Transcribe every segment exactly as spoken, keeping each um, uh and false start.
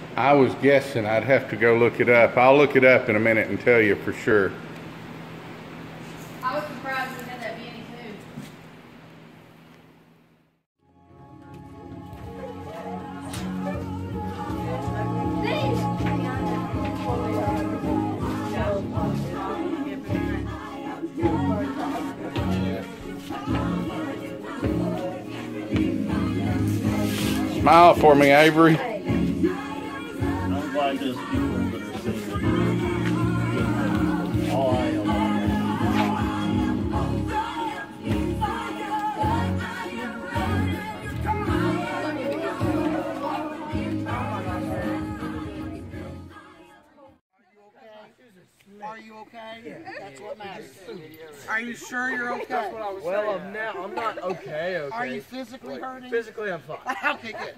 I was guessing. I'd have to go look it up. I'll look it up in a minute and tell you for sure. I was surprised we had that many too. Smile for me, Avery. I'm glad there's people that are seeing it. All I know. Are you okay? Yeah. That's what matters. Are you sure you're okay? Well, I'm now. I'm not okay. Okay. Are you physically like, hurting? Physically, I'm fine. Okay, good.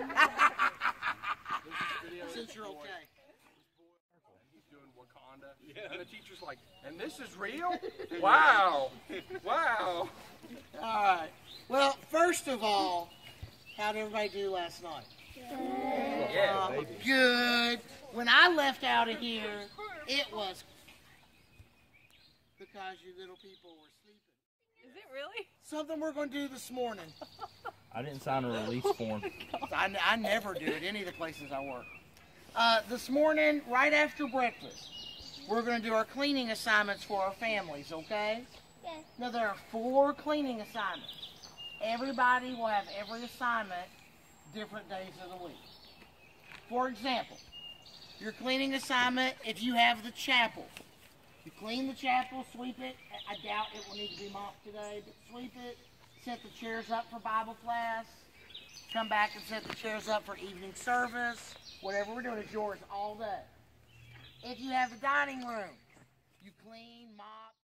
Since you're okay. He's doing Wakanda, and the teacher's like, "And this is real? Wow, wow." All right. Well, first of all, how did everybody do last night? Yeah, Uh, baby. good. When I left out of here, it was because you little people were sleeping. Is it really? Something we're going to do this morning. I didn't sign a release form. I, I never do at any of the places I work. Uh, this morning, right after breakfast, we're going to do our cleaning assignments for our families, okay? Yes. Now, there are four cleaning assignments. Everybody will have every assignment different days of the week. For example, your cleaning assignment, if you have the chapel, you clean the chapel, sweep it. I doubt it will need to be mopped today, but sweep it, set the chairs up for Bible class, come back and set the chairs up for evening service. Whatever we're doing is yours all day. If you have the dining room, you clean, mop.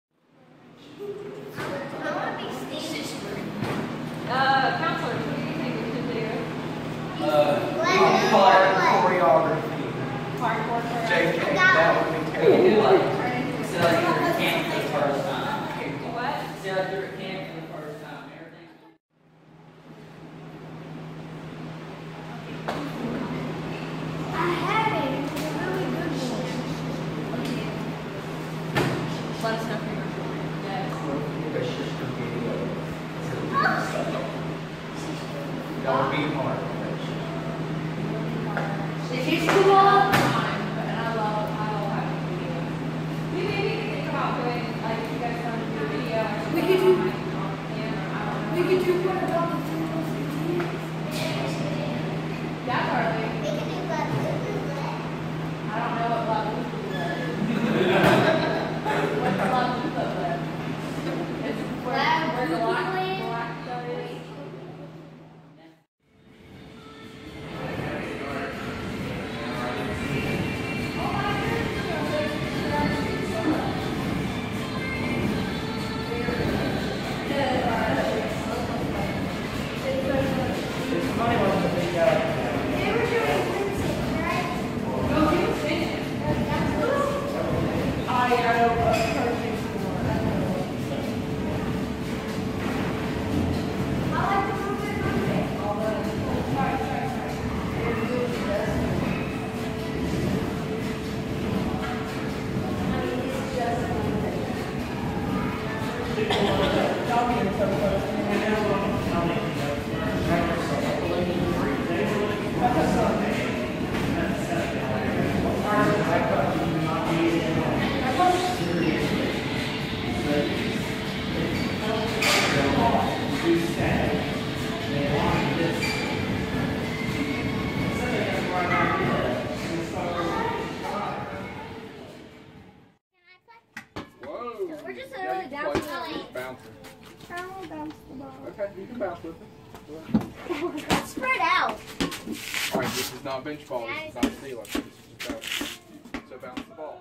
I want to be Stacey. Uh, counselors, what do you think we should do? Uh, choir choreography. Hardcore for J K, that would be We can do terrible. like, sit like you're at camp for the first time. what? Sit like you're at camp for the first time. Everything. I had it. It was a really good one. Let us know if you're yes. That would be hard. It takes too long time, but and I love, I love having videos. We maybe can think about doing, like, you guys want to do a video. We could do- on camera, I don't know. We could do one about the three fifteen. That's early. We could do that. I don't know what level we put it. What level we put it? It's where, where the black, black stuff is. They were doing Vincent, right? No, he was finished. I, I don't, uh, perfect for, I don't know. I like the one with Monday. Sorry, sorry, sorry. You're doing the best. I mean, it's just Monday. Whoa. We're just Yeah, really you down play to just bouncer. I will bounce the ball. Okay, you can bounce with it. Let's spread out. All right, this is not bench ball. This is not stealing. This is just bounce. So bounce the ball.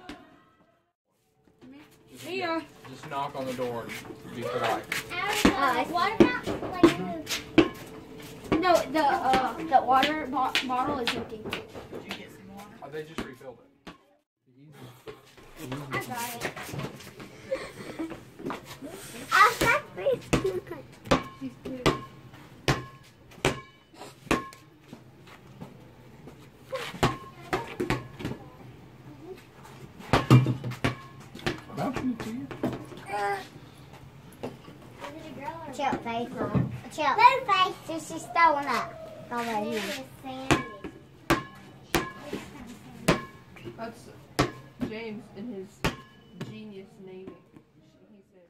Just, Here. just knock on the door and be polite. Uh, what about like no the uh the water bo bottle is empty. Oh, they just refilled it. I got it. I got this too. Chill, face. Chill. Little face. Just she's throwing up. Go right here. That's James in his genius naming. He said.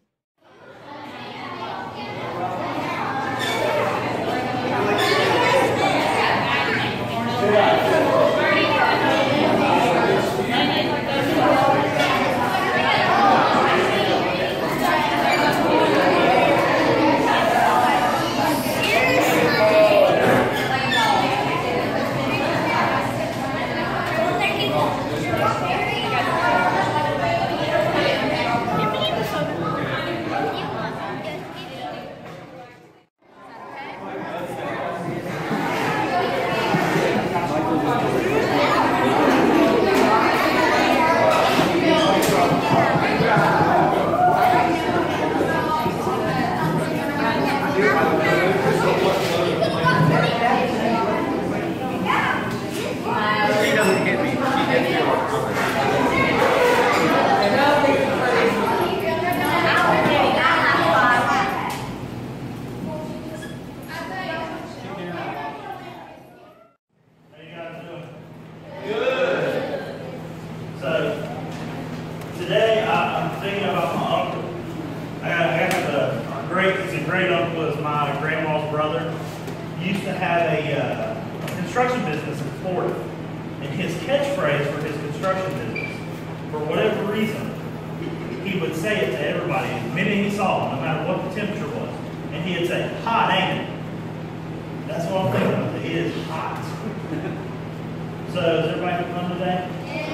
Today I, I'm thinking about my uncle. I got, I got a great, he's a great uncle, is my grandma's brother. He used to have a, uh, a construction business in Florida. And his catchphrase for his construction business, for whatever reason, he would say it to everybody the minute he saw them, no matter what the temperature was. And he'd say, hot, ain't it? That's what I'm thinking of. It is hot. So is everybody having fun today?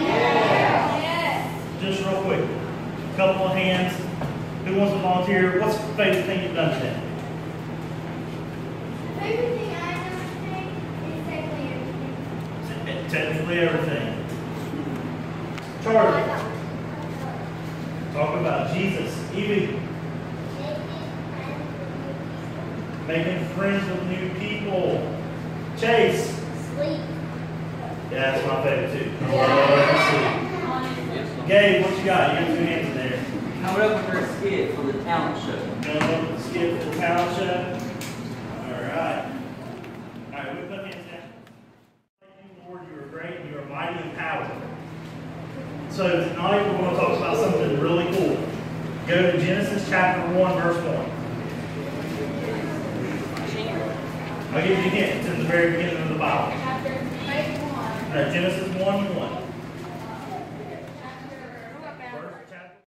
Just real quick, a couple of hands. Who wants to volunteer? What's the favorite thing you've done today? The favorite thing I've done today is technically everything. Technically everything. Charlie, talk about Jesus. Evie, making friends with new people. Chase. Sleep. Yeah, that's my favorite too. I love sleep. Gabe, what you got? You got two hands in there. Coming up with a skit for the talent show. Going up with the skit for the talent show. Alright. Alright, we put hands down. Thank you, Lord, you are great and you are mighty and powerful. So tonight we're going to talk about something really cool. Go to Genesis chapter one, verse one. I'll give you a hint. It's in the very beginning of the Bible. Chapter one. Alright, Genesis one one.